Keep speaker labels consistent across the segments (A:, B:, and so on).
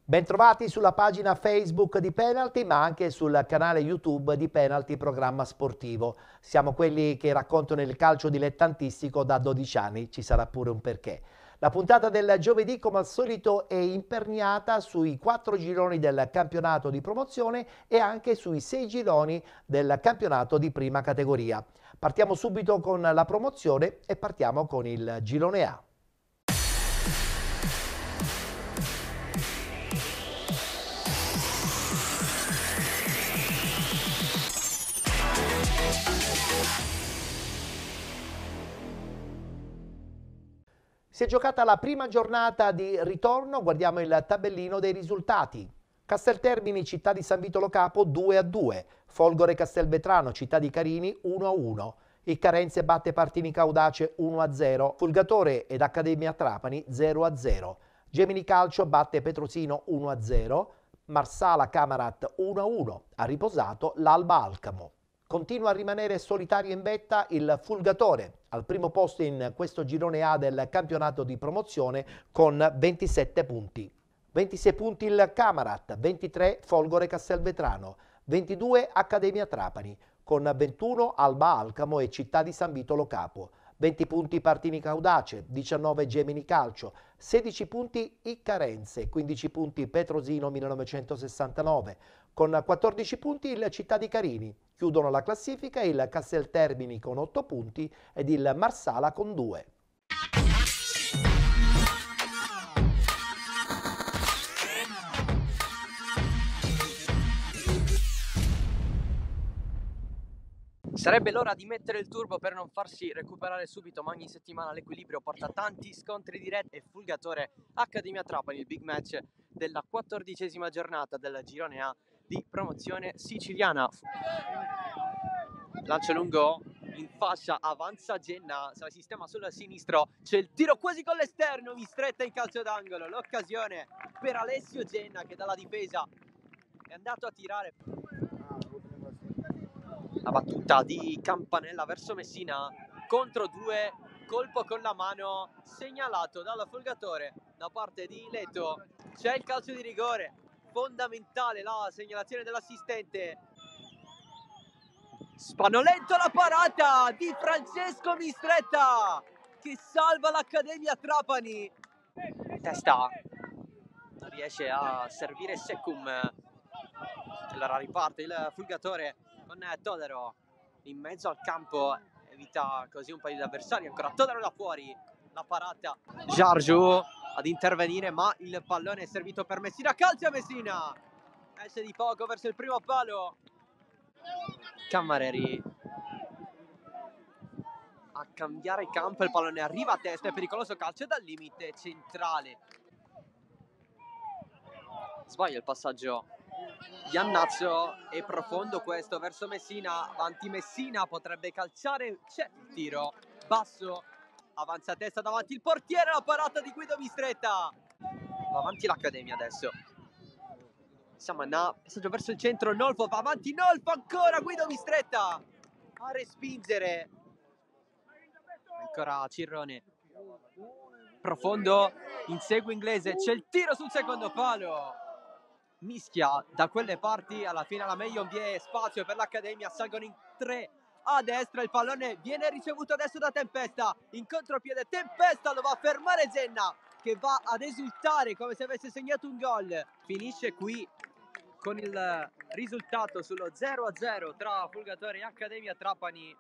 A: Bentrovati sulla pagina Facebook di Penalty, ma anche sul canale YouTube di Penalty Programma Sportivo. Siamo quelli che raccontano il calcio dilettantistico da 12 anni, ci sarà pure un perché. La puntata del giovedì, come al solito, è imperniata sui 4 gironi del campionato di promozione e anche sui 6 gironi del campionato di prima categoria. Partiamo subito con la promozione e partiamo con il girone A. Si è giocata la prima giornata di ritorno, guardiamo il tabellino dei risultati. Casteltermini, Città di San Vito Lo Capo 2-2, Folgore Castelvetrano, Città di Carini 1-1, il Carenze batte Partini Caudace 1-0, Fulgatore ed Accademia Trapani 0-0, Gemini Calcio batte Petrosino 1-0, Marsala Camarat 1-1, ha riposato l'Alba Alcamo. Continua a rimanere solitario in vetta il Fulgatore, al primo posto in questo girone A del campionato di promozione con 27 punti. 26 punti il Camarat, 23 Folgore Castelvetrano, 22 Accademia Trapani, con 21 Alba Alcamo e Città di San Vito Lo Capo, 20 punti Partini Caudace, 19 Gemini Calcio, 16 punti I Carenze, 15 punti Petrosino 1969, con 14 punti il Città di Carini. Chiudono la classifica il Casteltermini con 8 punti ed il Marsala con 2.
B: Sarebbe l'ora di mettere il turbo per non farsi recuperare subito, ma ogni settimana l'equilibrio porta tanti scontri diretti e Fulgatore Accademia Trapani, il big match della 14ª giornata del girone A di promozione siciliana. Lancio lungo in fascia, avanza Genna, se la sistema sul sinistro, c'è il tiro quasi con l'esterno, Mistretta in calcio d'angolo, l'occasione per Alessio Genna che dalla difesa è andato a tirare. La battuta di Campanella verso Messina, contro 2, colpo con la mano segnalato dal Fulgatore da parte di Leto. C'è il calcio di rigore, fondamentale la segnalazione dell'assistente. Spanoletto, la parata di Francesco Mistretta che salva l'Accademia Trapani. Testa, non riesce a servire Secum. Allora riparte il Fulgatore con Todaro in mezzo al campo, evita così un paio di avversari. Ancora Todaro da fuori, la parata Giorgio ad intervenire, ma il pallone è servito per Messina. Calcio a Messina, esce di poco verso il primo palo. Cammareri a cambiare campo, il pallone arriva a testa, è pericoloso, calcio dal limite centrale. Sbaglia il passaggio Iannazzo, è profondo questo verso Messina, avanti Messina, potrebbe calciare, c'è il tiro basso, avanza a testa davanti il portiere, la parata di Guido Mistretta. Va avanti l'Accademia adesso. Samanà, passaggio verso il centro, Nolfo va avanti, Nolfo ancora, Guido Mistretta a respingere. Ancora Cirrone, profondo, insegue Inglese, c'è il tiro sul secondo palo. Mischia da quelle parti, alla fine alla meglio vi è spazio per l'Accademia, salgono in 3 a destra, il pallone viene ricevuto adesso da Tempesta, in contropiede Tempesta lo va a fermare Genna che va ad esultare come se avesse segnato un gol. Finisce qui con il risultato sullo 0-0 tra Fulgatore e Accademia Trapani.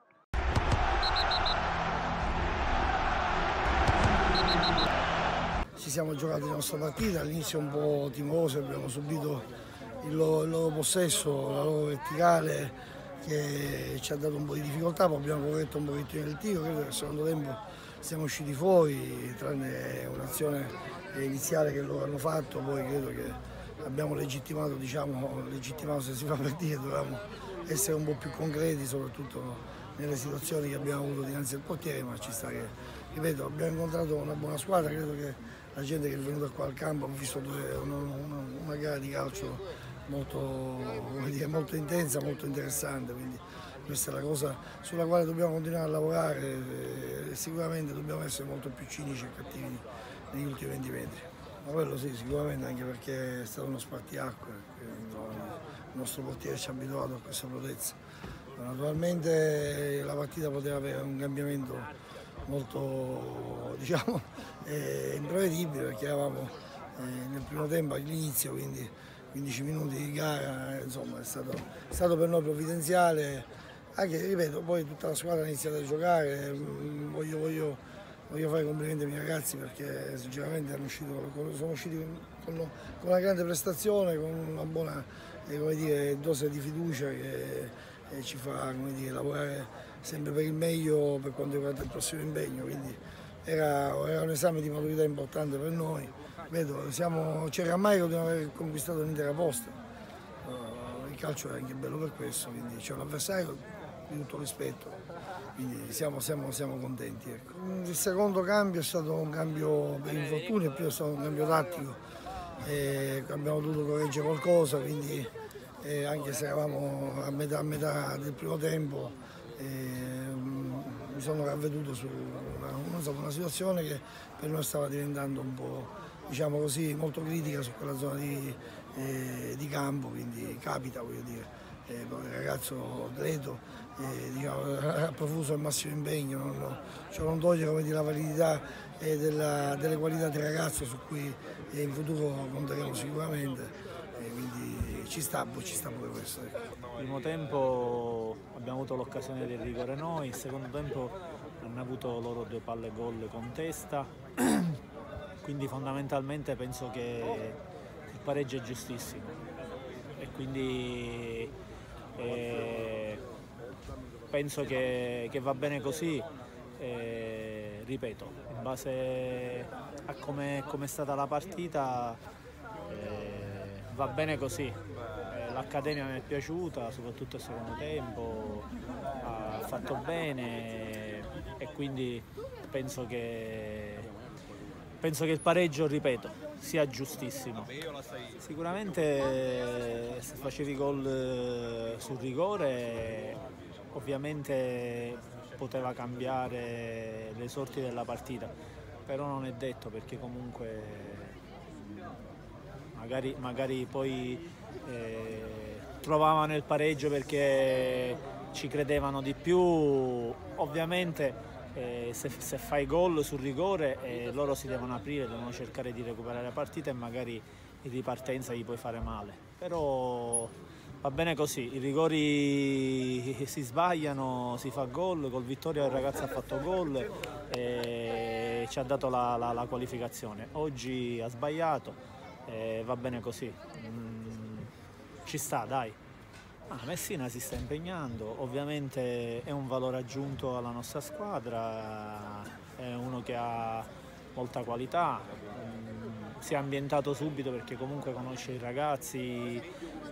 C: Ci siamo giocati la nostra partita, all'inizio un po' timorosi, abbiamo subito il loro possesso, la loro verticale che ci ha dato un po' di difficoltà, poi abbiamo corretto un pochettino il tiro, credo che nel secondo tempo siamo usciti fuori, tranne un'azione iniziale che loro hanno fatto, poi credo che abbiamo legittimato, legittimato se si fa per dire, dovevamo essere un po' più concreti, soprattutto nelle situazioni che abbiamo avuto dinanzi al portiere, ma ci sta che, ripeto, abbiamo incontrato una buona squadra, credo che la gente che è venuta qua al campo ha visto una gara di calcio molto, molto intensa, molto interessante, quindi questa è la cosa sulla quale dobbiamo continuare a lavorare e sicuramente dobbiamo essere molto più cinici e cattivi negli ultimi 20 metri. Ma quello sì, sicuramente, anche perché è stato uno spartiacque, il nostro portiere ci ha abituato a questa prodezza. Naturalmente la partita poteva avere un cambiamento molto, diciamo, imprevedibile, perché eravamo nel primo tempo all'inizio, quindi 15 minuti di gara, insomma è stato per noi provvidenziale, anche, ripeto, poi tutta la squadra ha iniziato a giocare. Voglio fare i complimenti ai miei ragazzi, perché sinceramente sono usciti con una grande prestazione, con una buona come dire, dose di fiducia che ci fa, come dire, lavorare sempre per il meglio per quanto riguarda il prossimo impegno. Quindi era un esame di maturità importante per noi. Vedo, c'è rammarico di non aver conquistato l'intera posta. Il calcio è anche bello per questo, quindi c'è un avversario di tutto rispetto, quindi siamo contenti. Ecco. Il secondo cambio è stato un cambio per infortuni, il primo è stato un cambio tattico, abbiamo dovuto correggere qualcosa, quindi anche se eravamo a metà del primo tempo, mi sono ravveduto su una situazione che per noi stava diventando un po', diciamo così, molto critica su quella zona di campo, quindi capita, voglio dire. Il ragazzo atleto diciamo, ha profuso il massimo impegno, cioè non toglie, come dire, la validità delle qualità del ragazzo, su cui in futuro conteremo sicuramente, quindi ci sta pure questo.
D: Nel primo tempo abbiamo avuto l'occasione del rigore noi, il secondo tempo hanno avuto loro 2 palle gol con testa, quindi fondamentalmente penso che il pareggio è giustissimo e quindi penso che va bene così, ripeto, in base a come è stata la partita va bene così. L'Accademia mi è piaciuta, soprattutto il secondo tempo, ha fatto bene e quindi penso che il pareggio, ripeto, sia giustissimo. Sicuramente se facevi gol sul rigore ovviamente poteva cambiare le sorti della partita, però non è detto, perché comunque magari poi trovavano il pareggio perché ci credevano di più. Ovviamente se fai gol sul rigore loro si devono aprire, devono cercare di recuperare la partita e magari in ripartenza gli puoi fare male, però va bene così, i rigori si sbagliano, si fa gol, col Vittoria il ragazzo ha fatto gol e ci ha dato la qualificazione. Oggi ha sbagliato, va bene così, ci sta, dai. Messina si sta impegnando, ovviamente è un valore aggiunto alla nostra squadra, è uno che ha molta qualità, si è ambientato subito perché comunque conosce i ragazzi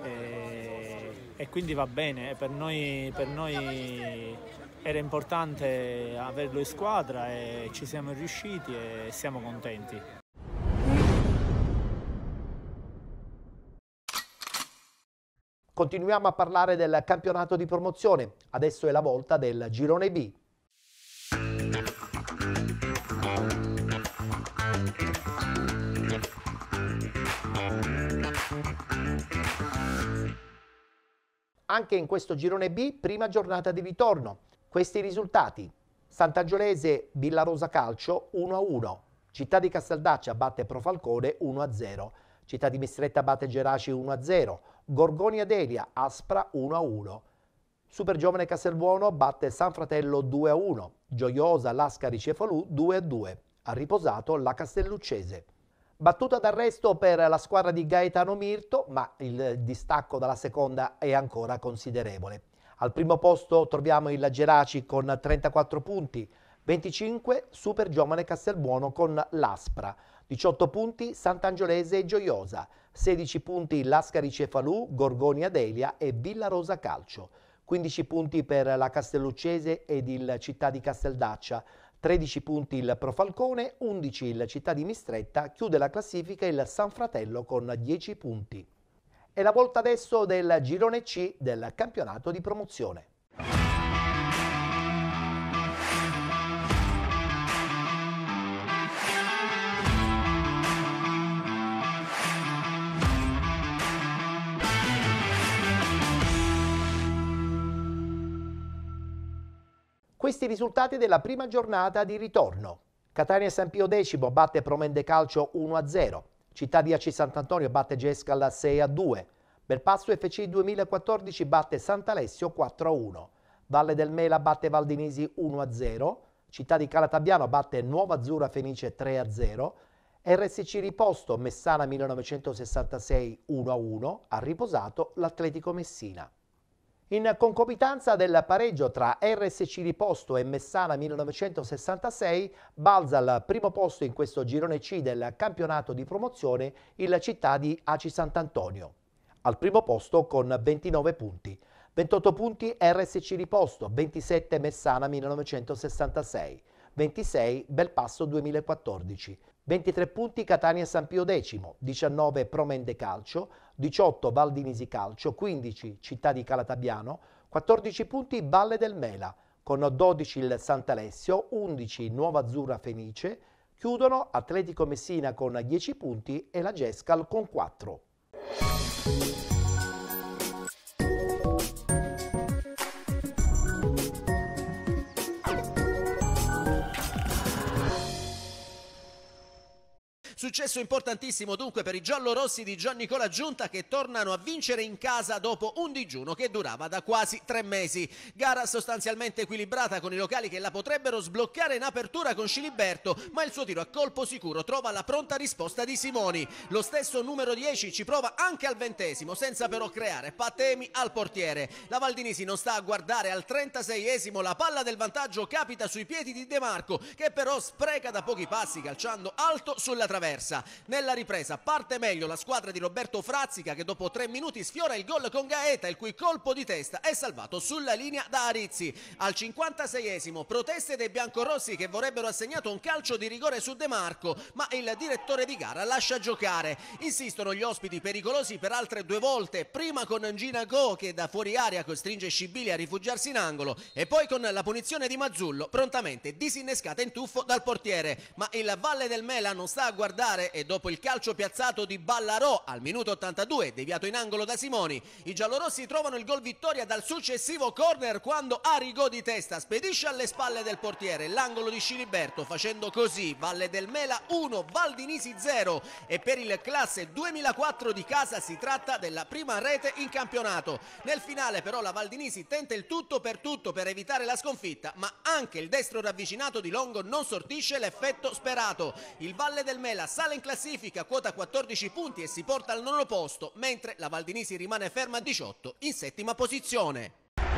D: e quindi va bene. Per noi era importante averlo in squadra e ci siamo riusciti e siamo contenti.
A: Continuiamo a parlare del campionato di promozione, adesso è la volta del girone B. Anche in questo girone B, prima giornata di ritorno. Questi i risultati: Sant'Angiolese Villarosa Calcio 1-1, Città di Casteldaccia batte Profalcone 1-0, Città di Mistretta batte Geraci 1-0, Gorgonia Delia Aspra 1-1, Super Giovane Castelbuono batte San Fratello 2-1, Gioiosa Lascari Cefalù 2-2, ha riposato la Castelluccese. Battuta d'arresto per la squadra di Gaetano Mirto, ma il distacco dalla seconda è ancora considerevole. Al primo posto troviamo il Geraci con 34 punti, 25 Super Giovane Castelbuono con l'Aspra, 18 punti Sant'Angiolese e Gioiosa, 16 punti Lascari Cefalù, Gorgonia Delia e Villarosa Calcio, 15 punti per la Castelluccese ed il Città di Casteldaccia, 13 punti il Profalcone, 11 il Città di Mistretta, chiude la classifica il San Fratello con 10 punti. È la volta adesso del girone C del campionato di promozione. Questi i risultati della prima giornata di ritorno. Catania San Pio X batte Promende Calcio 1-0. Città di Aci Sant'Antonio batte Gescal 6-2. Belpasso FC 2014 batte Sant'Alessio 4-1. Valle del Mela batte Valdinisi 1-0. Città di Calatabiano batte Nuova Azzurra Fenice 3-0. RSC Riposto Messana 1966 1-1. Ha riposato l'Atletico Messina. In concomitanza del pareggio tra RSC Riposto e Messana 1966 balza al primo posto in questo girone C del campionato di promozione il Città di Aci Sant'Antonio. Al primo posto con 29 punti. 28 punti RSC Riposto, 27 Messana 1966, 26 Belpasso 2014. 23 punti Catania San Pio X, 19 Promende Calcio, 18 Valdinisi Calcio, 15 Città di Calatabiano, 14 punti Valle del Mela, con 12 il Sant'Alessio, 11 Nuova Azzurra Fenice, chiudono Atletico Messina con 10 punti e la Gescal con 4.
E: Successo importantissimo dunque per i giallorossi di Giannicola Giunta, che tornano a vincere in casa dopo un digiuno che durava da quasi 3 mesi. Gara sostanzialmente equilibrata, con i locali che la potrebbero sbloccare in apertura con Sciliberto, ma il suo tiro a colpo sicuro trova la pronta risposta di Simoni. Lo stesso numero 10 ci prova anche al 20esimo, senza però creare patemi al portiere. La Valdinisi non sta a guardare, al 36esimo la palla del vantaggio capita sui piedi di De Marco, che però spreca da pochi passi calciando alto sulla traversa. Nella ripresa parte meglio la squadra di Roberto Frazzica, che dopo 3 minuti sfiora il gol con Gaeta, il cui colpo di testa è salvato sulla linea da Arizzi. Al 56esimo proteste dei biancorossi, che vorrebbero assegnato un calcio di rigore su De Marco, ma il direttore di gara lascia giocare. Insistono gli ospiti pericolosi per altre 2 volte, prima con Gina Go, che da fuori area costringe Scibili a rifugiarsi in angolo, e poi con la punizione di Mazzullo, prontamente disinnescata in tuffo dal portiere. Ma il Valle del Mela non sta a guardare, e dopo il calcio piazzato di Ballarò al minuto 82, deviato in angolo da Simoni, i giallorossi trovano il gol vittoria dal successivo corner, quando Arrigo di testa spedisce alle spalle del portiere l'angolo di Sciliberto, facendo così Valle del Mela 1, Valdinisi 0, e per il classe 2004 di casa si tratta della prima rete in campionato. Nel finale però la Valdinisi tenta il tutto per evitare la sconfitta, ma anche il destro ravvicinato di Longo non sortisce l'effetto sperato. Il Valle del Mela sale in classifica, quota 14 punti, e si porta al 9° posto, mentre la Valdinisi rimane ferma a 18 in 7ª posizione.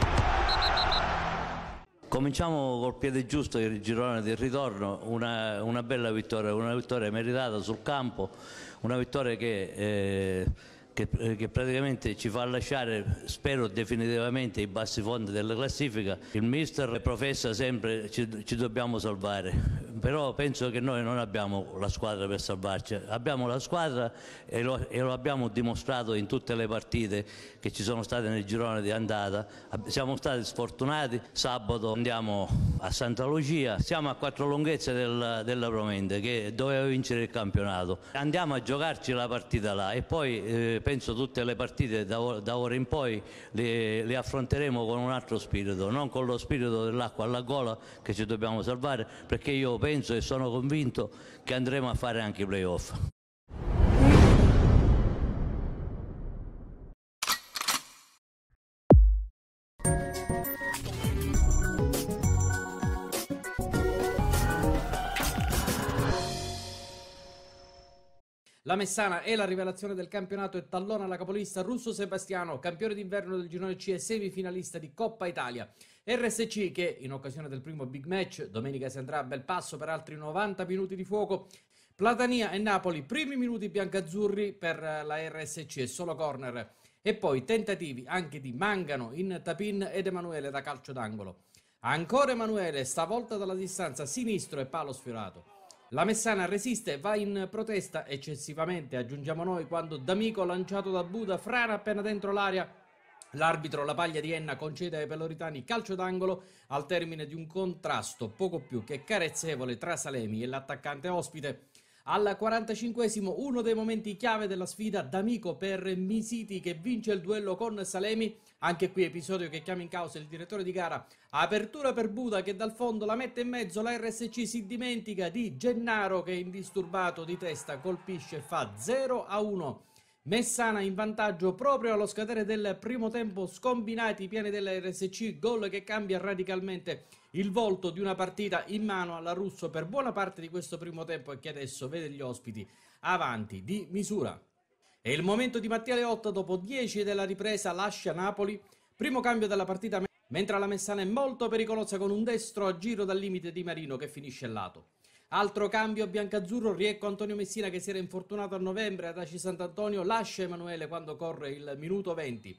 F: Cominciamo col piede giusto il girone del ritorno, una bella vittoria, una vittoria meritata sul campo, una vittoria che praticamente ci fa lasciare, spero definitivamente, i bassi fondi della classifica. Il mister professa sempre ci dobbiamo salvare, però penso che noi non abbiamo la squadra per salvarci. Abbiamo la squadra e lo abbiamo dimostrato in tutte le partite che ci sono state nel girone di andata. Siamo stati sfortunati, sabato andiamo a Santa Lucia, siamo a 4 lunghezze della Promende, che doveva vincere il campionato. Andiamo a giocarci la partita là, e poi penso tutte le partite da ora in poi le affronteremo con un altro spirito, non con lo spirito dell'acqua alla gola, che ci dobbiamo salvare, perché io penso e sono convinto che andremo a fare anche i playoff.
G: La Messana è la rivelazione del campionato e tallona la capolista Russo Sebastiano, campione d'inverno del girone C e semifinalista di Coppa Italia. RSC, che in occasione del primo big match domenica si andrà a Belpasso per altri 90 minuti di fuoco. Platania e Napoli, primi minuti biancazzurri per la RSC e solo corner. E poi tentativi anche di Mangano in Tapin ed Emanuele da calcio d'angolo. Ancora Emanuele, stavolta dalla distanza sinistro e palo sfiorato. La Messana resiste, va in protesta eccessivamente, aggiungiamo noi, quando D'Amico, lanciato da Buda, frana appena dentro l'area. L'arbitro, la paglia di Enna, concede ai peloritani calcio d'angolo al termine di un contrasto poco più che carezzevole tra Salemi e l'attaccante ospite. Al 45esimo, uno dei momenti chiave della sfida, D'Amico per Misiti, che vince il duello con Salemi, Anche qui episodio che chiama in causa il direttore di gara. Apertura per Buda che dal fondo la mette in mezzo, la RSC si dimentica di Gennaro che indisturbato di testa colpisce e fa 0-1. Messana in vantaggio proprio allo scadere del primo tempo, scombinati i piani della RSC, gol che cambia radicalmente il volto di una partita in mano alla Russo per buona parte di questo primo tempo e che adesso vede gli ospiti avanti di misura. È il momento di Mattia Leotta, dopo 10 della ripresa lascia Napoli, primo cambio della partita mentre la Messana è molto pericolosa con un destro a giro dal limite di Marino che finisce il lato. Altro cambio biancazzurro, riecco Antonio Messina che si era infortunato a novembre ad Aci Sant'Antonio, lascia Emanuele quando corre il minuto 20.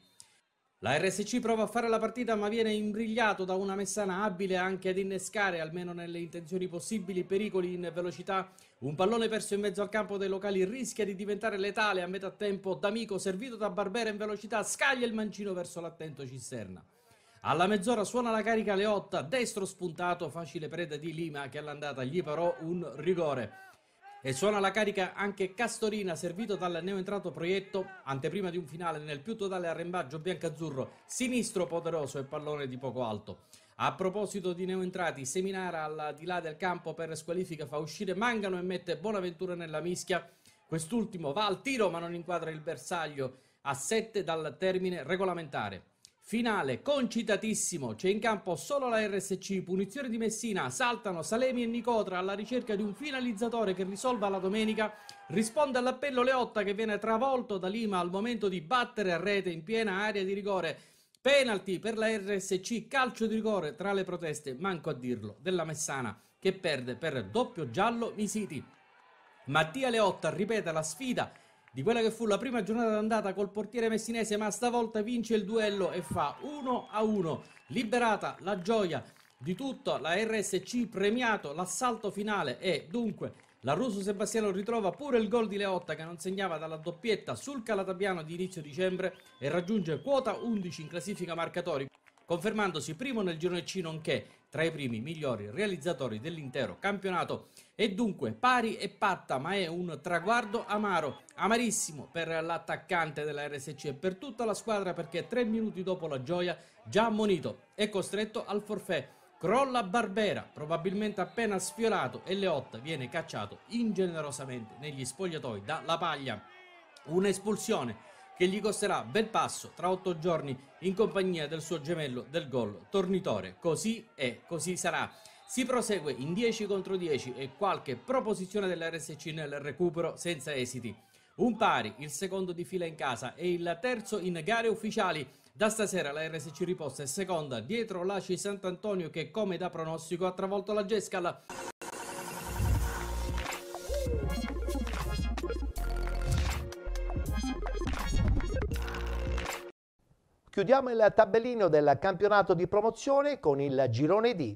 G: La RSC prova a fare la partita ma viene imbrigliato da una Messana abile anche ad innescare, almeno nelle intenzioni possibili, pericoli in velocità. Un pallone perso in mezzo al campo dei locali rischia di diventare letale a metà tempo. D'Amico servito da Barbera in velocità scaglia il mancino verso l'attento Cisterna. Alla mezz'ora suona la carica Leotta, destro spuntato, facile preda di Lima che all'andata gli parò un rigore. E suona la carica anche Castorina, servito dal neoentrato Proietto, anteprima di un finale nel più totale arrembaggio biancazzurro, sinistro poderoso e pallone di poco alto. A proposito di neoentrati, Seminara al di là del campo per squalifica fa uscire Mangano e mette Bonaventura nella mischia. Quest'ultimo va al tiro ma non inquadra il bersaglio a 7 dal termine regolamentare. Finale concitatissimo, c'è in campo solo la RSC, punizione di Messina, saltano Salemi e Nicotra alla ricerca di un finalizzatore che risolva la domenica, risponde all'appello Leotta che viene travolto da Lima al momento di battere a rete in piena area di rigore, penalty per la RSC, calcio di rigore tra le proteste, manco a dirlo, della Messana che perde per doppio giallo Misiti. Mattia Leotta ripete la sfida di quella che fu la prima giornata d'andata col portiere messinese, ma stavolta vince il duello e fa 1-1. Liberata la gioia di tutta la RSC, premiato l'assalto finale e dunque la Russo Sebastiano ritrova pure il gol di Leotta che non segnava dalla doppietta sul Calatabiano di inizio dicembre e raggiunge quota 11 in classifica marcatori, confermandosi primo nel girone C nonché tra i primi migliori realizzatori dell'intero campionato. E dunque pari e patta, ma è un traguardo amaro, amarissimo per l'attaccante della RSC e per tutta la squadra, perché 3 minuti dopo la gioia, già ammonito, è costretto al forfait. Crolla Barbera, probabilmente appena sfiorato, e Leotta viene cacciato ingenerosamente negli spogliatoi da La Paglia. Un'espulsione che gli costerà bel passo tra 8 giorni in compagnia del suo gemello del gol Tornitore. Così è, così sarà. Si prosegue in 10 contro 10 e qualche proposizione dell'RSC nel recupero senza esiti. Un pari, il secondo di fila in casa e il terzo in gare ufficiali. Da stasera la RSC riposta è seconda dietro l'Aci Sant'Antonio che, come da pronostico, ha travolto la Gescal.
A: Chiudiamo il tabellino del campionato di promozione con il girone D.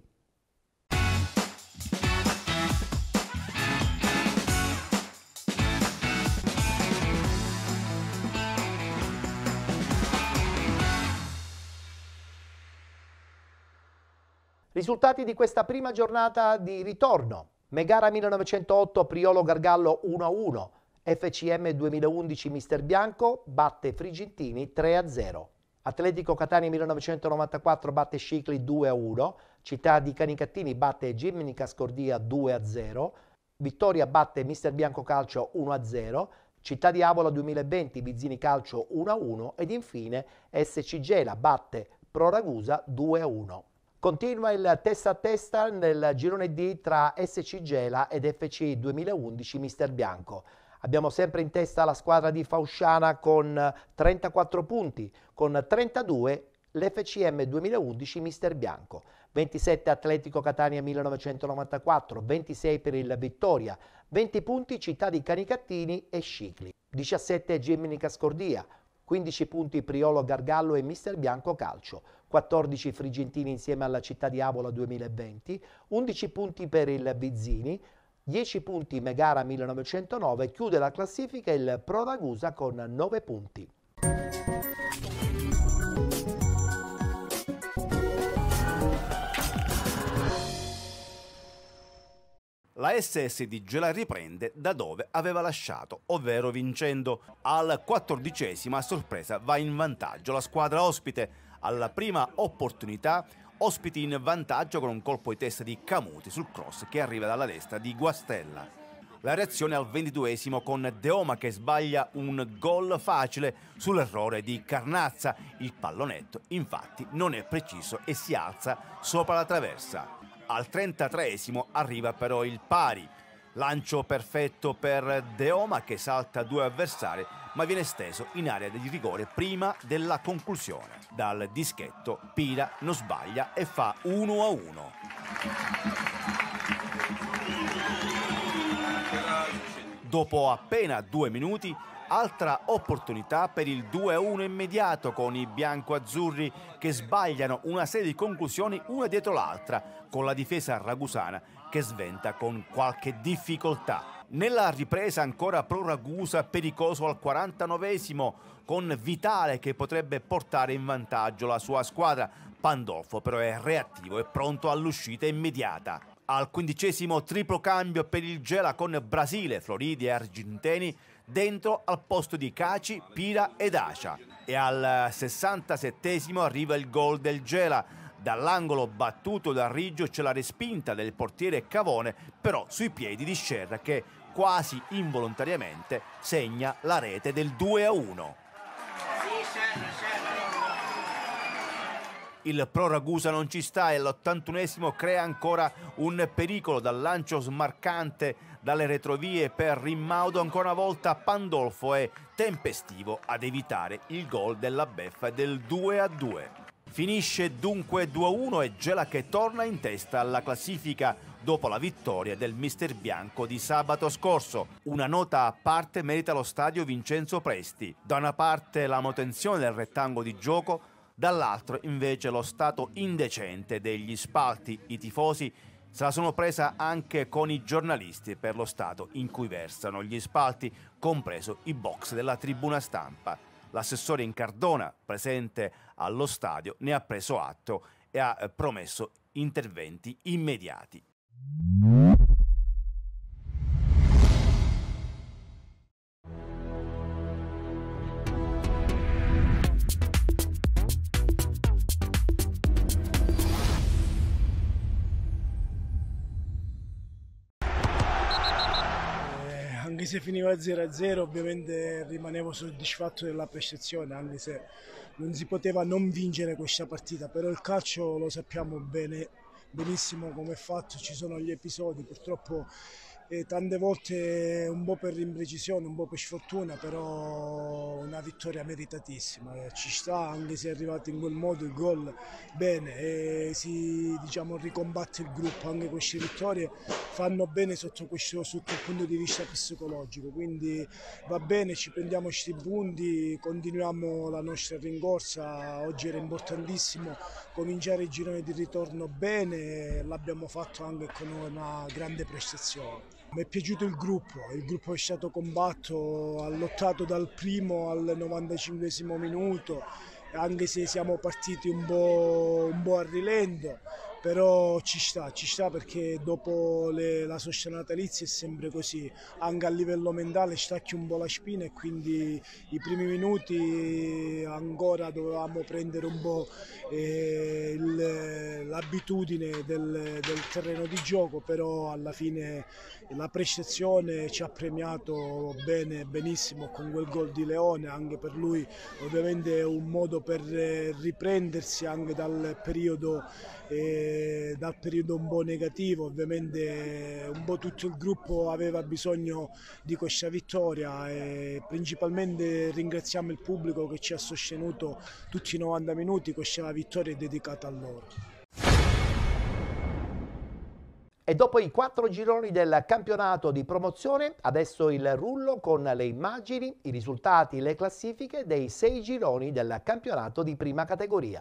A: Risultati di questa prima giornata di ritorno. Megara 1908 Priolo Gargallo 1-1. FCM 2011 Mister Bianco batte Frigentini 3-0. Atletico Catania 1994 batte Scicli 2-1. Città di Canicattini batte Gimnica Scordia 2-0. Vittoria batte Mister Bianco Calcio 1-0. Città di Avola 2020 Vizzini Calcio 1-1 ed infine SC Gela batte Pro Ragusa 2-1. Continua il testa a testa nel girone D tra SC Gela ed FC 2011 Mister Bianco. Abbiamo sempre in testa la squadra di Fausciana con 34 punti, con 32 l'FCM 2011 Mister Bianco, 27 Atletico Catania 1994, 26 per il Vittoria, 20 punti Città di Canicattini e Scicli, 17 Gimnica Scordia, 15 punti Priolo Gargallo e Mister Bianco Calcio, 14 Frigentini insieme alla Città di Avola 2020, 11 punti per il Vizzini, 10 punti Megara 1909, chiude la classifica il Pro Ragusa con 9 punti.
H: La SS di Gela riprende da dove aveva lasciato, ovvero vincendo. Al 14° a sorpresa va in vantaggio la squadra ospite. Alla prima opportunità ospiti in vantaggio con un colpo di testa di Camuti sul cross che arriva dalla destra di Guastella. La reazione al 22° con Deoma che sbaglia un gol facile sull'errore di Carnazza. Il pallonetto infatti non è preciso e si alza sopra la traversa. Al 33° arriva però il pari. Lancio perfetto per Deoma che salta 2 avversari ma viene steso in area di rigore prima della conclusione. Dal dischetto Pira non sbaglia e fa 1-1. Dopo appena 2 minuti, altra opportunità per il 2-1 immediato con i bianco-azzurri che sbagliano una serie di conclusioni una dietro l'altra con la difesa ragusana che sventa con qualche difficoltà. Nella ripresa ancora pro Ragusa, pericoloso al 49° con Vitale che potrebbe portare in vantaggio la sua squadra. Pandolfo però è reattivo e pronto all'uscita immediata. Al 15° triplo cambio per il Gela con Brasile, Floridi e Argentini dentro al posto di Caci, Pira ed Acia. E al 67° arriva il gol del Gela. Dall'angolo battuto da Riggio c'è la respinta del portiere Cavone, però sui piedi di Scerra che quasi involontariamente segna la rete del 2-1. Il Pro Ragusa non ci sta e all'81° crea ancora un pericolo dal lancio smarcante dalle retrovie per Rimmaudo. Ancora una volta Pandolfo è tempestivo ad evitare il gol della beffa del 2-2. Finisce dunque 2-1 e Gela che torna in testa alla classifica dopo la vittoria del Mister Bianco di sabato scorso. Una nota a parte merita lo stadio Vincenzo Presti. Da una parte la manutenzione del rettangolo di gioco, dall'altro invece lo stato indecente degli spalti. I tifosi se la sono presa anche con i giornalisti per lo stato in cui versano gli spalti, compreso i box della tribuna stampa. L'assessore Incardona, presente allo stadio, ne ha preso atto e ha promesso interventi immediati.
C: Anche se finiva 0-0 ovviamente rimanevo soddisfatto della prestazione, anche se non si poteva non vincere questa partita, però il calcio lo sappiamo benissimo come è fatto, ci sono gli episodi, purtroppo tante volte un po' per imprecisione, un po' per sfortuna, però una vittoria meritatissima, ci sta, anche se è arrivato in quel modo il gol bene e si ricombatte il gruppo. Anche queste vittorie fanno bene sotto il punto di vista psicologico, quindi va bene, ci prendiamo questi punti, continuiamo la nostra rincorsa. Oggi era importantissimo cominciare il girone di ritorno bene, l'abbiamo fatto anche con una grande prestazione. Mi è piaciuto il gruppo è stato compatto, ha lottato dal primo al 95° minuto, anche se siamo partiti un po' a rilento, però ci sta perché dopo la sosta natalizia è sempre così, anche a livello mentale stacchi un po' la spina e quindi i primi minuti ancora dovevamo prendere un po' l'abitudine del terreno di gioco, però alla fine la prestazione ci ha premiato benissimo con quel gol di Leone. Anche per lui ovviamente è un modo per riprendersi anche dal periodo un po' negativo. Ovviamente un po' tutto il gruppo aveva bisogno di questa vittoria e principalmente ringraziamo il pubblico che ci ha sostenuto tutti i 90 minuti. Questa vittoria è dedicata a loro.
A: E dopo i 4 gironi del campionato di promozione, adesso il rullo con le immagini, i risultati, le classifiche dei 6 gironi del campionato di prima categoria.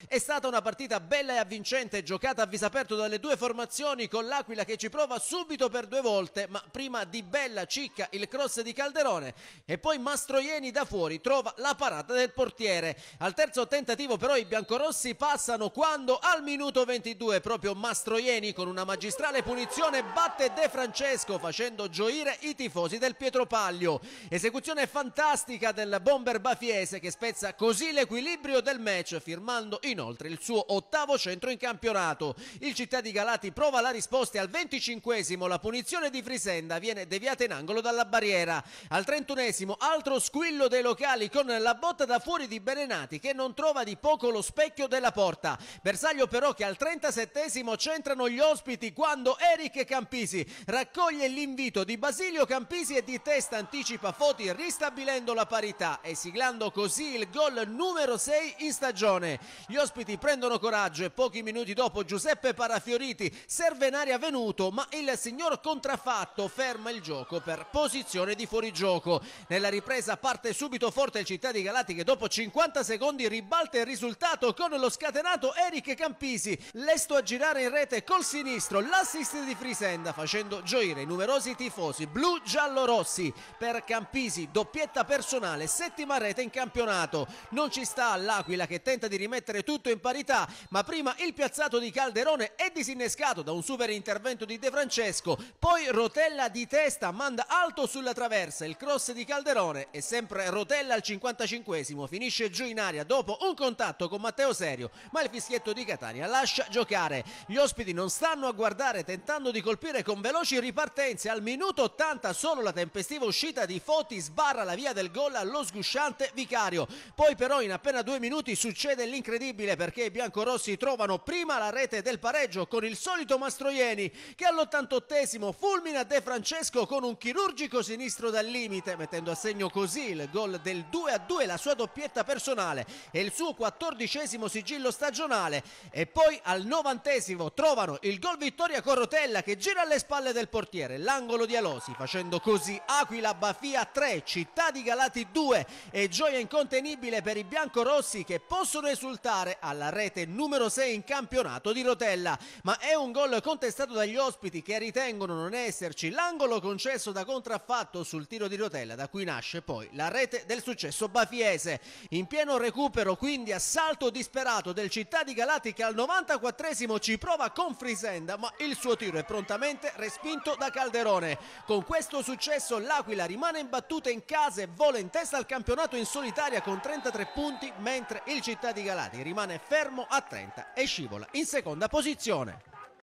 E: È stata una partita bella e avvincente, giocata a viso aperto dalle due formazioni, con l'Aquila che ci prova subito per 2 volte, ma prima Di Bella cicca il cross di Calderone e poi Mastroianni da fuori trova la parata del portiere. Al terzo tentativo però i biancorossi passano quando al minuto 22 proprio Mastroianni con una magistrale punizione batte De Francesco, facendo gioire i tifosi del Pietropallio. Esecuzione fantastica del bomber bafiese che spezza così l'equilibrio del match, firmando inoltre il suo 8° centro in campionato. Il Città di Galati prova la risposta e al 25esimo la punizione di Frisenda viene deviata in angolo dalla barriera. Al 31esimo altro squillo dei locali con la botta da fuori di Benenati che non trova di poco lo specchio della porta. Bersaglio però che al 37esimo centrano gli ospiti quando Eric Campisi raccoglie l'invito di Basilio Campisi e di testa anticipa Foti ristabilendo la parità e siglando così il gol numero 6 in stagione. Gli ospiti prendono coraggio e pochi minuti dopo Giuseppe Parafioriti serve in aria Venuto, ma il signor contraffatto ferma il gioco per posizione di fuorigioco. Nella ripresa parte subito forte il Città di Galati che dopo 50 secondi ribalta il risultato con lo scatenato Eric Campisi, lesto a girare in rete col sinistro l'assist di Frisenda, facendo gioire i numerosi tifosi blu-giallo-rossi. Per Campisi doppietta personale, 7ª rete in campionato. Non ci sta l'Aquila che tenta di rimettere tutto in parità, ma prima il piazzato di Calderone è disinnescato da un super intervento di De Francesco, poi Rotella di testa manda alto sulla traversa il cross di Calderone e sempre Rotella al 55esimo finisce giù in aria dopo un contatto con Matteo Serio, ma il fischietto di Catania lascia giocare. Gli ospiti non stanno a guardare, tentando di colpire con veloci ripartenze. Al minuto 80 solo la tempestiva uscita di Foti sbarra la via del gol allo sgusciante Vicario. Poi però in appena 2 minuti succede l'incredibile, perché i biancorossi trovano prima la rete del pareggio con il solito Mastroianni che all'88esimo fulmina De Francesco con un chirurgico sinistro dal limite, mettendo a segno così il gol del 2-2, la sua doppietta personale e il suo 14esimo sigillo stagionale. E poi al 90esimo trovano il gol vittoria con Rotella che gira alle spalle del portiere, l'angolo di Alosi, facendo così Aquila Bafia 3, Città di Galati 2 e gioia incontenibile per i biancorossi che possono esultare alla rete numero 6 in campionato di Rotella. Ma è un gol contestato dagli ospiti che ritengono non esserci l'angolo concesso da Contraffatto sul tiro di Rotella, da cui nasce poi la rete del successo bafiese. In pieno recupero quindi assalto disperato del Città di Galati che al 94esimo ci prova con Frisenda, ma il suo tiro è prontamente respinto da Calderone. Con questo successo l'Aquila rimane imbattuta in casa e vola in testa al campionato in solitaria con 33 punti, mentre il Città di Galati rimane fermo a 30 e scivola in seconda posizione.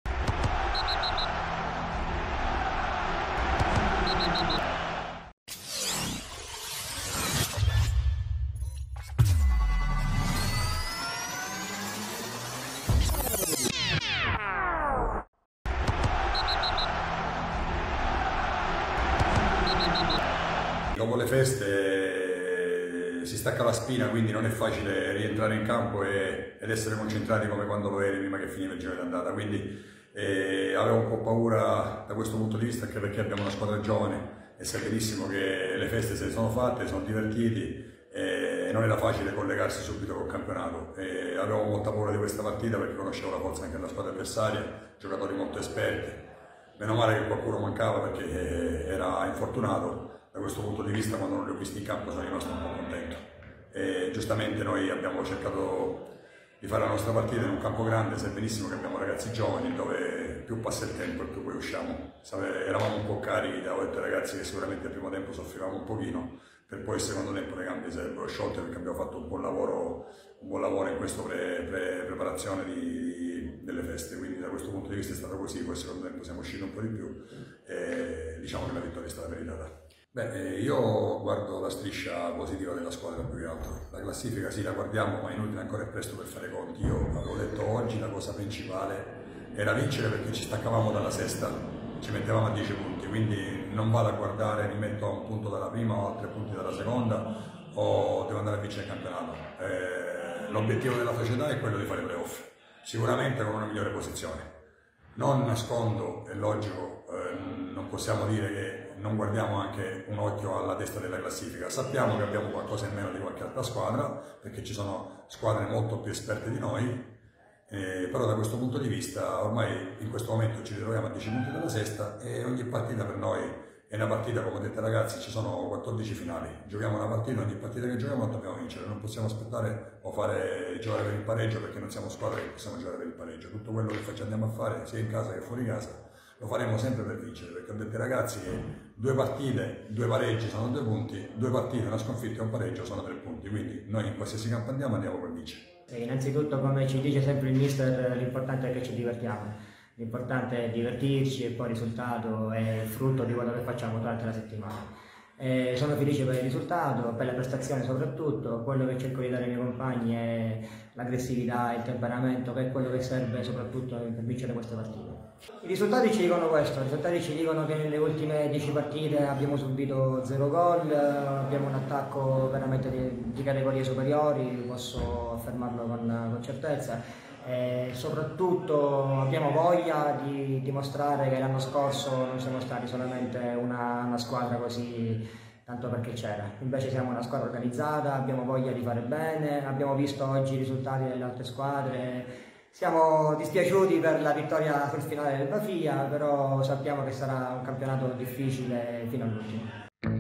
I: Dopo le feste si stacca la spina, quindi non è facile rientrare in campo ed essere concentrati come quando lo eri prima che finiva il giro d'andata. Quindi avevo un po' paura da questo punto di vista, anche perché abbiamo una squadra giovane e sai benissimo che le feste se le sono fatte, sono divertiti e non era facile collegarsi subito col campionato. Avevo molta paura di questa partita perché conoscevo la forza anche della squadra avversaria, giocatori molto esperti. Meno male che qualcuno mancava perché era infortunato. Da questo punto di vista, quando non li ho visti in campo, sono rimasto un po' contento. E giustamente noi abbiamo cercato di fare la nostra partita in un campo grande, sai benissimo che abbiamo ragazzi giovani dove più passa il tempo e più poi usciamo. Eravamo un po' carichi da ragazzi che sicuramente al primo tempo soffrivamo un pochino, per poi il secondo tempo le gambe si sarebbero sciolte perché abbiamo fatto un buon lavoro in questa preparazione delle feste, quindi da questo punto di vista è stato così. Poi il secondo tempo siamo usciti un po' di più e diciamo che la vittoria è stata meritata. Io guardo la striscia positiva della squadra più che altro. La classifica sì la guardiamo, ma inutile, ancora è presto per fare conti. Io avevo detto oggi la cosa principale era vincere perché ci staccavamo dalla sesta, ci mettevamo a 10 punti, quindi non vado a guardare, mi metto a un punto dalla prima o a 3 punti dalla seconda o devo andare a vincere il campionato. L'obiettivo della società è quello di fare playoff, sicuramente con una migliore posizione. Non nascondo, è logico, non possiamo dire che non guardiamo anche un occhio alla testa della classifica. Sappiamo che abbiamo qualcosa in meno di qualche altra squadra, perché ci sono squadre molto più esperte di noi, però da questo punto di vista ormai in questo momento ci ritroviamo a 10 punti dalla sesta e ogni partita per noi è una partita, come ho detto ai ragazzi, ci sono 14 finali, giochiamo una partita, ogni partita che giochiamo dobbiamo vincere, non possiamo aspettare o giocare per il pareggio, perché non siamo squadra che possiamo giocare per il pareggio. Tutto quello che andiamo a fare sia in casa che fuori casa lo faremo sempre per vincere, perché ho detto ai ragazzi che 2 partite, 2 pareggi sono 2 punti, 2 partite, una sconfitta e un pareggio sono 3 punti, quindi noi in qualsiasi campo andiamo per vincere.
J: Innanzitutto, come ci dice sempre il mister, l'importante è che ci divertiamo, l'importante è divertirci e poi il risultato è il frutto di quello che facciamo durante la settimana. Sono felice per il risultato, per la prestazione soprattutto. Quello che cerco di dare ai miei compagni è l'aggressività e il temperamento, che è quello che serve soprattutto per vincere queste partite. I risultati ci dicono questo, i risultati ci dicono che nelle ultime 10 partite abbiamo subito 0 gol, abbiamo un attacco veramente di categorie superiori, posso affermarlo con certezza. Soprattutto abbiamo voglia di dimostrare che l'anno scorso non siamo stati solamente una squadra così tanto perché c'era, invece siamo una squadra organizzata, abbiamo voglia di fare bene, abbiamo visto oggi i risultati delle altre squadre, siamo dispiaciuti per la vittoria sul finale del Bafia, però sappiamo che sarà un campionato difficile fino all'ultimo.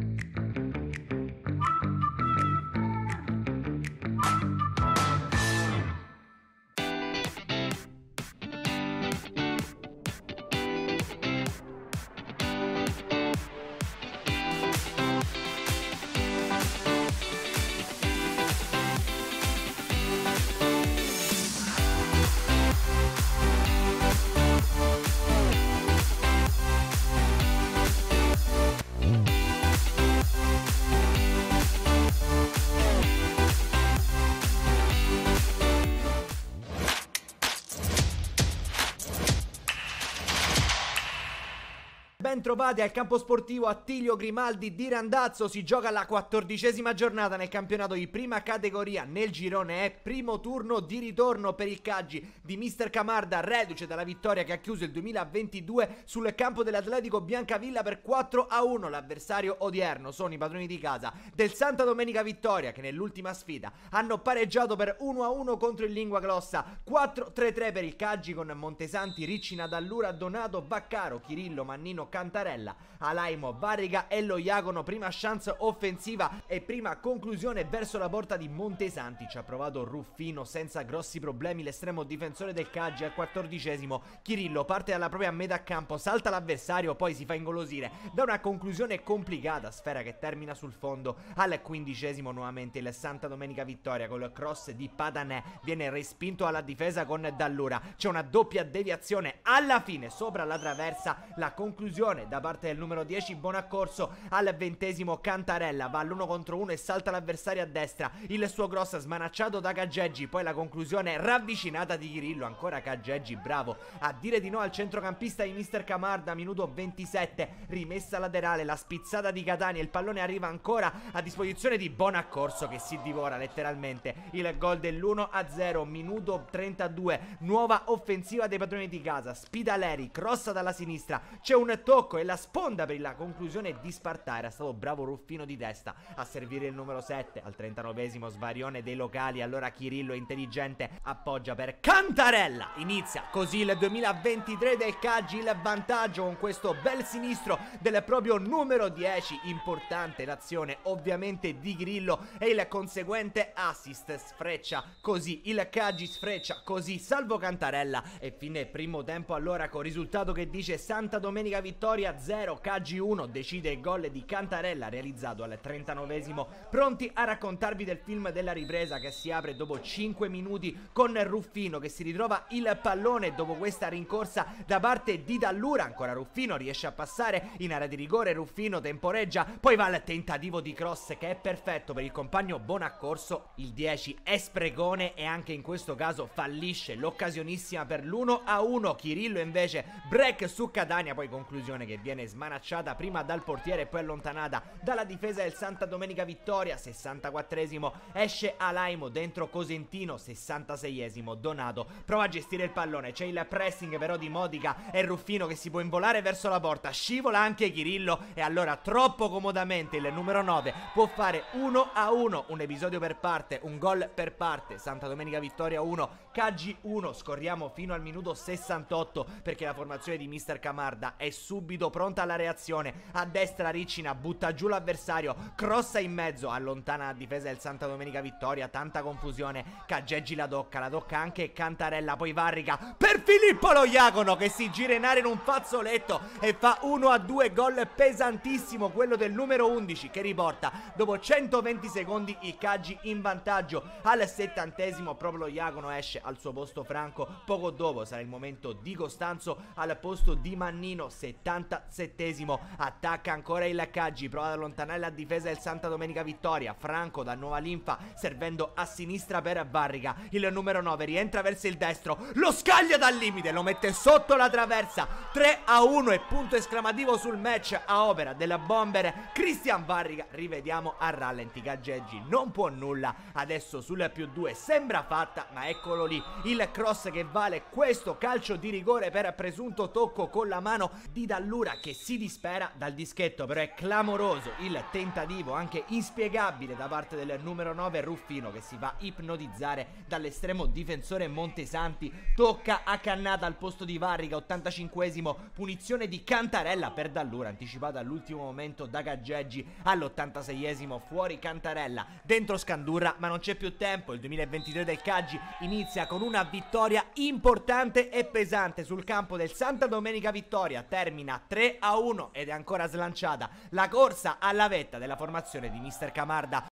K: Ben trovati al campo sportivo Attilio Grimaldi di Randazzo. Si gioca la 14ª giornata nel campionato di prima categoria nel girone E, primo turno di ritorno per il Caggi di mister Camarda, reduce dalla vittoria che ha chiuso il 2022 sul campo dell'Atletico Biancavilla per 4-1. L'avversario odierno sono i padroni di casa del Santa Domenica Vittoria, che nell'ultima sfida hanno pareggiato per 1-1 contro il Lingua Glossa. 4-3-3 per il Caggi con Montesanti, Riccina, Dallura, Donato, Vaccaro, Chirillo, Mannino, Cantarella, Alaimo, Variga e Lo Iacono. Prima chance offensiva e prima conclusione verso la porta di Montesanti. Ci ha provato Ruffino senza grossi problemi, l'estremo difensore del Caggi. Al 14esimo Chirillo parte dalla propria metà campo, salta l'avversario, poi si fa ingolosire da una conclusione complicata, sfera che termina sul fondo. Al 15esimo nuovamente il Santa Domenica Vittoria col cross di Padanè viene respinto alla difesa con Dallura. C'è una doppia deviazione alla fine sopra la traversa, la conclusione da parte del numero 10 Bonaccorso. Al 20esimo Cantarella va all'1 contro 1 e salta l'avversario a destra, il suo cross smanacciato da Caggeggi, poi la conclusione ravvicinata di Chirillo. Ancora Caggeggi bravo a dire di no al centrocampista di mister Camarda. Minuto 27, rimessa laterale, la spizzata di Catania, il pallone arriva ancora a disposizione di Bonaccorso che si divora letteralmente il gol dell'1-0. Minuto 32, nuova offensiva dei padroni di casa, Spidaleri crossa dalla sinistra, c'è un tocco e la sponda per la conclusione di Spartà. Era stato bravo Ruffino di testa a servire il numero 7. Al 39esimo svarione dei locali, allora Chirillo intelligente appoggia per Cantarella. Inizia così il 2023 del Caggi, il vantaggio con questo bel sinistro del proprio numero 10. Importante l'azione ovviamente di Chirillo e il conseguente assist. Sfreccia così il Caggi, sfreccia così salvo Cantarella e fine primo tempo allora con risultato che dice Santa Domenica Vittoria 0, Caggi 1. Decide il gol di Cantarella realizzato al 39esimo. Pronti a raccontarvi del film della ripresa che si apre dopo 5 minuti con Ruffino che si ritrova il pallone dopo questa rincorsa da parte di Dallura. Ancora Ruffino riesce a passare in area di rigore, Ruffino temporeggia, poi va al tentativo di cross che è perfetto per il compagno Bonaccorso. Il 10 è sprecone e anche in questo caso fallisce l'occasionissima per l'1-1. Chirillo invece break su Catania, poi conclusione azione che viene smanacciata prima dal portiere e poi allontanata dalla difesa del Santa Domenica Vittoria. 64esimo esce Alaimo, dentro Cosentino. 66esimo Donato prova a gestire il pallone, c'è il pressing però di Modica e Ruffino che si può involare verso la porta, scivola anche Chirillo e allora troppo comodamente il numero 9 può fare 1-1, un episodio per parte, un gol per parte. Santa Domenica Vittoria 1, Caggi 1. Scorriamo fino al minuto 68 perché la formazione di mister Camarda è subito pronta alla reazione. A destra Riccina butta giù l'avversario, crossa in mezzo, allontana la difesa del Santa Domenica Vittoria, tanta confusione. Caggeggi la tocca anche Cantarella, poi Varrica per Filippo Loiacono che si gira in area in un fazzoletto e fa 1-2, gol pesantissimo quello del numero 11 che riporta dopo 120 secondi i Caggi in vantaggio. Al 70esimo proprio Loiacono esce, al suo posto Franco, poco dopo sarà il momento di Costanzo al posto di Mannino. 77esimo attacca ancora il Caggi, prova ad allontanare la difesa del Santa Domenica Vittoria, Franco da nuova linfa servendo a sinistra per Varrica, il numero 9 rientra verso il destro, lo scaglia dal limite, lo mette sotto la traversa. 3-1 e punto esclamativo sul match a opera della bomber Cristian Varrica. Rivediamo a rallenti, Caggeggi non può nulla, adesso sul +2 sembra fatta, ma eccolo lì il cross che vale questo calcio di rigore per presunto tocco con la mano di Dallura che si dispera dal dischetto, però è clamoroso il tentativo anche inspiegabile da parte del numero 9 Ruffino che si fa ipnotizzare dall'estremo difensore Montesanti, tocca a cannata al posto di Varrica. 85esimo punizione di Cantarella per Dallura anticipata all'ultimo momento da Caggeggi. All'86esimo fuori Cantarella, dentro Scandurra, ma non c'è più tempo. Il 2023 del Caggi inizia con una vittoria importante e pesante sul campo del Santa Domenica Vittoria, termina 3-1 ed è ancora slanciata la corsa alla vetta della formazione di mister Camarda.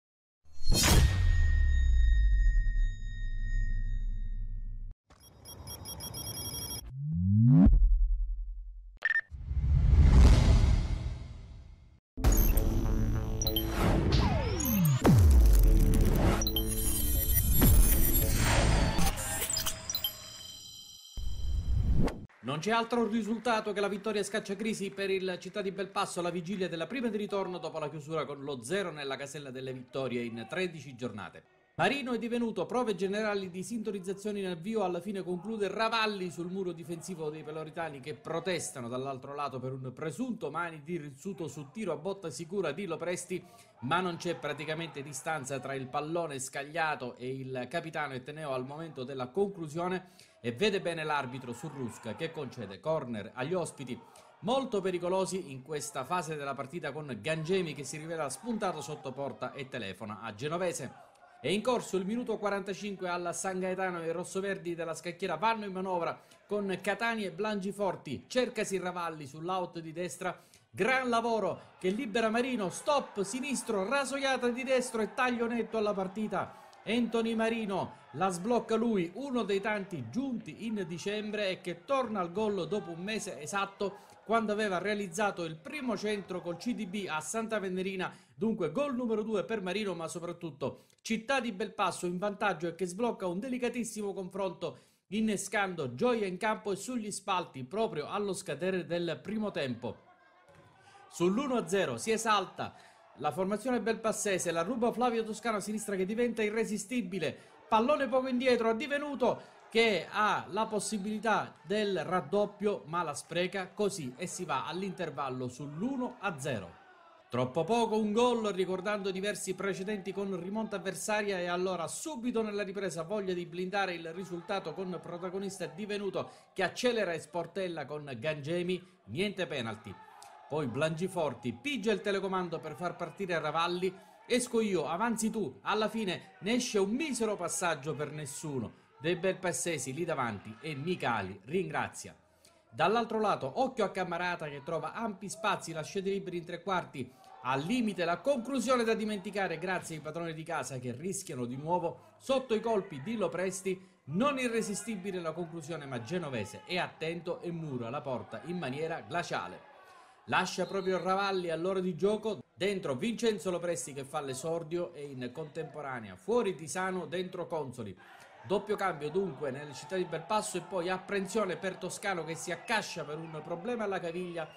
G: Non c'è altro risultato che la vittoria scacciacrisi per il Città di Belpasso alla vigilia della prima di ritorno dopo la chiusura con lo 0 nella casella delle vittorie in 13 giornate. Marino è divenuto, prove generali di sintonizzazione in avvio, alla fine conclude Ravalli sul muro difensivo dei peloritani che protestano dall'altro lato per un presunto mani di Rizzuto su tiro a botta sicura di Lopresti, ma non c'è praticamente distanza tra il pallone scagliato e il capitano etneo al momento della conclusione e vede bene l'arbitro su Rusca che concede corner agli ospiti molto pericolosi in questa fase della partita, con Gangemi che si rivela spuntato sotto porta e telefona a Genovese. È in corso il minuto 45 alla San Gaetano e i rossoverdi della scacchiera vanno in manovra con Catani e Blangiforti, cercasi Ravalli sull'out di destra, gran lavoro che libera Marino, stop sinistro, rasoiata di destro e taglio netto alla partita. Anthony Marino la sblocca lui, uno dei tanti giunti in dicembre e che torna al gol dopo un mese esatto, quando aveva realizzato il primo centro col CDB a Santa Venerina. Dunque gol numero 2 per Marino, ma soprattutto Città di Belpasso in vantaggio e che sblocca un delicatissimo confronto innescando gioia in campo e sugli spalti proprio allo scadere del primo tempo. Sull'1-0 si esalta la formazione belpassese, la ruba Flavio Toscano a sinistra che diventa irresistibile, pallone poco indietro a Divenuto che ha la possibilità del raddoppio ma la spreca così e si va all'intervallo sull'1-0. Troppo poco un gol, ricordando diversi precedenti con rimonta avversaria, e allora subito nella ripresa voglia di blindare il risultato con protagonista Divenuto che accelera e sportella con Gangemi, niente penalty. Poi Blangiforti pigia il telecomando per far partire Ravalli, esco io, avanzi tu, alla fine ne esce un misero passaggio per nessuno dei belpassesi lì davanti e Micali ringrazia. Dall'altro lato occhio a Cammarata che trova ampi spazi lasciati liberi in tre quarti, al limite la conclusione da dimenticare grazie ai padroni di casa che rischiano di nuovo sotto i colpi di Lopresti. Non irresistibile la conclusione ma Genovese è attento e mura la porta in maniera glaciale. Lascia proprio Ravalli all'ora di gioco, dentro Vincenzo Lopresti che fa l'esordio e in contemporanea fuori Tisano, dentro Consoli. Doppio cambio dunque nelle Città di Belpasso e poi apprensione per Toscano che si accascia per un problema alla caviglia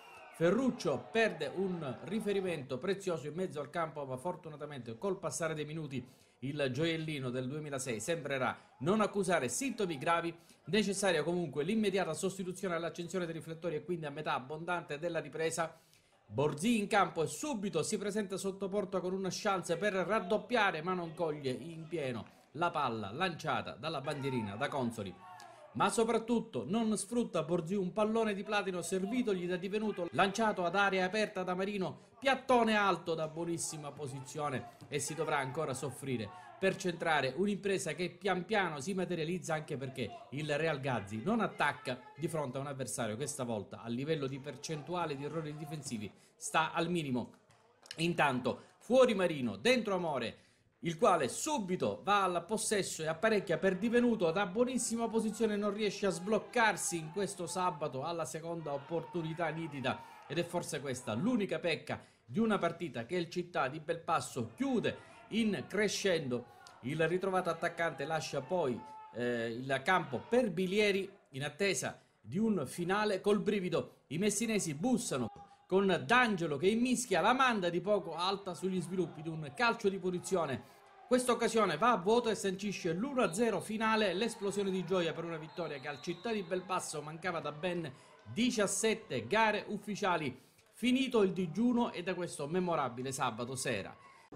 G: Ferruccio perde un riferimento prezioso in mezzo al campo, ma fortunatamente col passare dei minuti il gioiellino del 2006 sembrerà non accusare sintomi gravi. Necessaria comunque l'immediata sostituzione all'accensione dei riflettori e quindi a metà abbondante della ripresa. Borzì in campo e subito si presenta sotto porta con una chance per raddoppiare, ma non coglie in pieno la palla lanciata dalla bandierina da Consoli. Ma soprattutto non sfrutta Borzì un pallone di platino servitogli da divenuto, lanciato ad area aperta da Marino, piattone alto da buonissima posizione, e si dovrà ancora soffrire per centrare un'impresa che pian piano si materializza, anche perché il Real Gazzi non attacca di fronte a un avversario che stavolta a livello di percentuale di errori difensivi sta al minimo. Intanto fuori Marino, dentro Amore, il quale subito va al possesso e apparecchia per divenuto da buonissima posizione, non riesce a sbloccarsi in questo sabato alla seconda opportunità nitida, ed è forse questa l'unica pecca di una partita che il Città di Belpasso chiude in crescendo. Il ritrovato attaccante lascia poi il campo per Bilieri in attesa di un finale col brivido. I messinesi bussano con D'Angelo che immischia la manda di poco alta sugli sviluppi di un calcio di punizione. Questa occasione va a vuoto e sancisce l'1-0 finale, l'esplosione di gioia per una vittoria che al Città di Belpasso mancava da ben 17 gare ufficiali. Finito il digiuno e da questo memorabile sabato sera.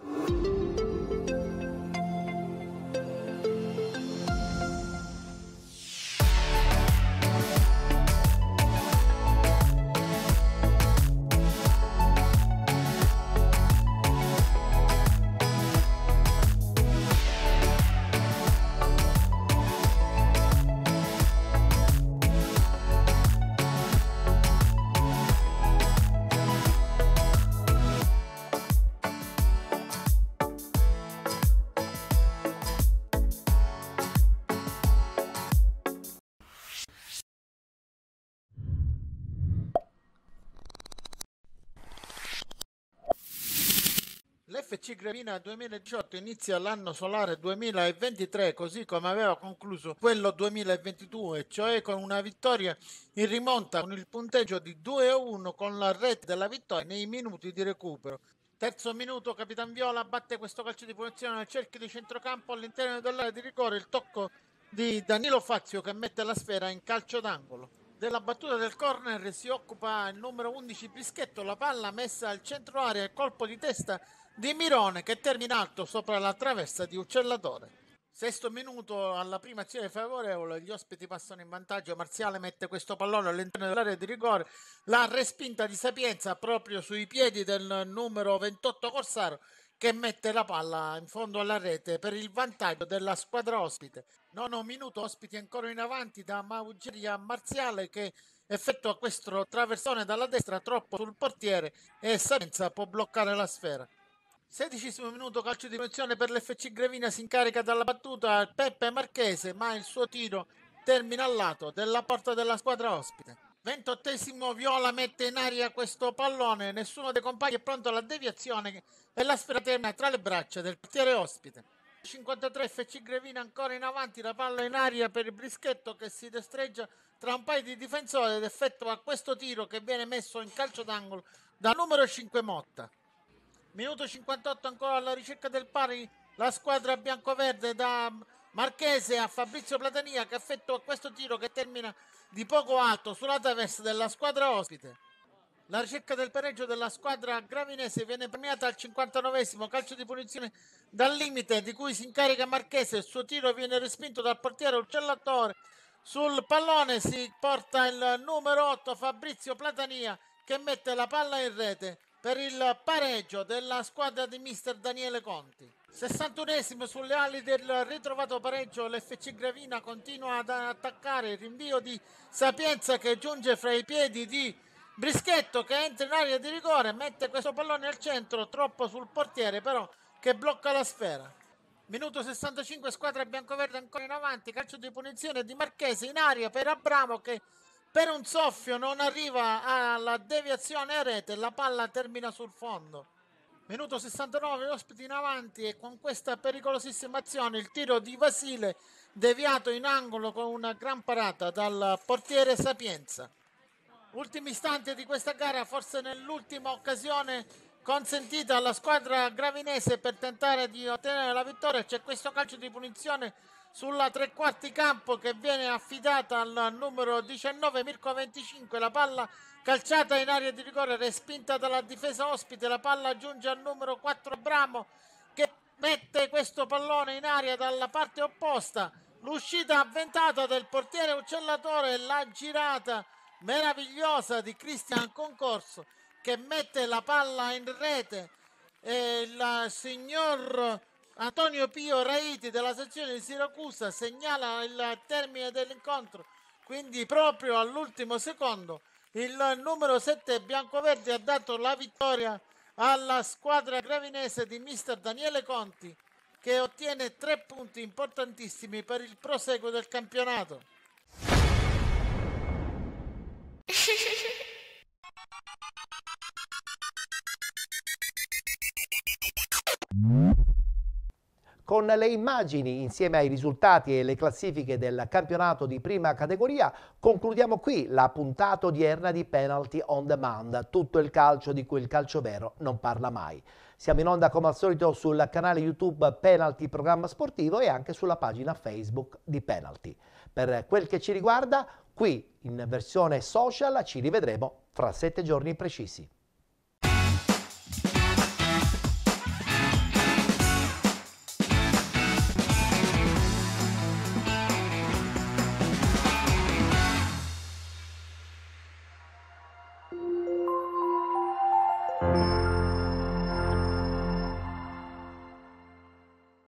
L: L'FC Gravina 2018 inizia l'anno solare 2023 così come aveva concluso quello 2022, cioè con una vittoria in rimonta con il punteggio di 2-1 con la rete della vittoria nei minuti di recupero. Terzo minuto, Capitan Viola batte questo calcio di punizione nel cerchio di centrocampo all'interno dell'area di rigore, il tocco di Danilo Fazio che mette la sfera in calcio d'angolo. Della battuta del corner si occupa il numero 11 Brischetto, la palla messa al centro area e colpo di testa di Mirone che termina alto sopra la traversa di Uccellatore. Sesto minuto, alla prima azione favorevole gli ospiti passano in vantaggio, Marziale mette questo pallone all'interno dell'area di rigore, la respinta di Sapienza proprio sui piedi del numero 28 Corsaro che mette la palla in fondo alla rete per il vantaggio della squadra ospite. Nono minuto, ospiti ancora in avanti da Maugeri a Marziale che effettua questo traversone dalla destra troppo sul portiere e Sapienza può bloccare la sfera. 16° minuto, calcio di punizione per l'FC Gravina, si incarica dalla battuta Peppe Marchese ma il suo tiro termina al lato della porta della squadra ospite. 28° Viola mette in aria questo pallone, nessuno dei compagni è pronto alla deviazione e la sfera termina tra le braccia del portiere ospite. 53 FC Gravina ancora in avanti, la palla in aria per il Brischetto che si destreggia tra un paio di difensori ed effettua questo tiro che viene messo in calcio d'angolo dal numero 5 Motta. Minuto 58 ancora alla ricerca del pari, la squadra biancoverde da Marchese a Fabrizio Platania che effettua questo tiro che termina di poco alto sulla traversa della squadra ospite. La ricerca del pareggio della squadra gravinese viene premiata al 59°, calcio di punizione dal limite di cui si incarica Marchese, il suo tiro viene respinto dal portiere Uccellatore, sul pallone si porta il numero 8 Fabrizio Platania che mette la palla in rete per il pareggio della squadra di mister Daniele Conti. 61° sulle ali del ritrovato pareggio, l'FC Gravina continua ad attaccare, il rinvio di Sapienza che giunge fra i piedi di Brischetto che entra in area di rigore, mette questo pallone al centro, troppo sul portiere però che blocca la sfera. Minuto 65, squadra biancoverde ancora in avanti, calcio di punizione di Marchese in aria per Abramo che per un soffio non arriva alla deviazione a rete, la palla termina sul fondo. Minuto 69, ospiti in avanti e con questa pericolosissima azione il tiro di Vasile deviato in angolo con una gran parata dal portiere Sapienza. ultimi istanti di questa gara, forse nell'ultima occasione consentita alla squadra gravinese per tentare di ottenere la vittoria. C'è questo calcio di punizione sulla tre quarti campo che viene affidata al numero 19 Mirko 25, la palla calciata in area di rigore, respinta dalla difesa ospite, la palla giunge al numero 4 Abramo che mette questo pallone in aria dalla parte opposta, l'uscita avventata del portiere uccellatore, la girata meravigliosa di Cristian Concorso che mette la palla in rete, e il signor Antonio Pio Raiti della sezione di Siracusa segnala il termine dell'incontro, quindi proprio all'ultimo secondo il numero 7 biancoverdi ha dato la vittoria alla squadra gravinese di mister Daniele Conti, che ottiene 3 punti importantissimi per il proseguo del campionato.
A: Con le immagini insieme ai risultati e le classifiche del campionato di prima categoria concludiamo qui la puntata odierna di Penalty on Demand, tutto il calcio di cui il calcio vero non parla mai. Siamo in onda come al solito sul canale YouTube Penalty Programma Sportivo e anche sulla pagina Facebook di Penalty. Per quel che ci riguarda, qui in versione social ci rivedremo fra 7 giorni precisi.